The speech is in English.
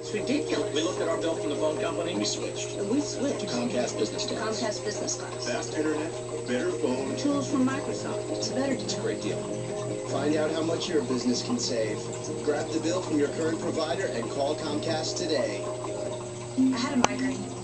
It's ridiculous. We looked at our bill from the phone company. We switched. We switched to Comcast Business to Class. Comcast Business Class. Fast internet, better phone. Tools from Microsoft. It's a better deal. It's a great deal. Find out how much your business can save. Grab the bill from your current provider and call Comcast today. I had a migraine.